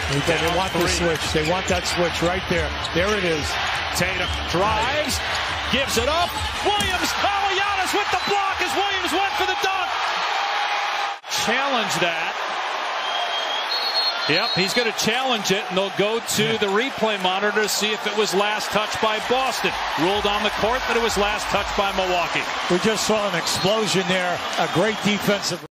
They want the switch. They want that switch right there. There it is. Tatum drives, gives it up. Williams, Giannis with the block as Williams went for the dunk. Challenge that. Yep, he's going to challenge it, and they'll go to the replay monitor to see if it was last touched by Boston. Ruled on the court that it was last touched by Milwaukee. We just saw an explosion there. A great defensive.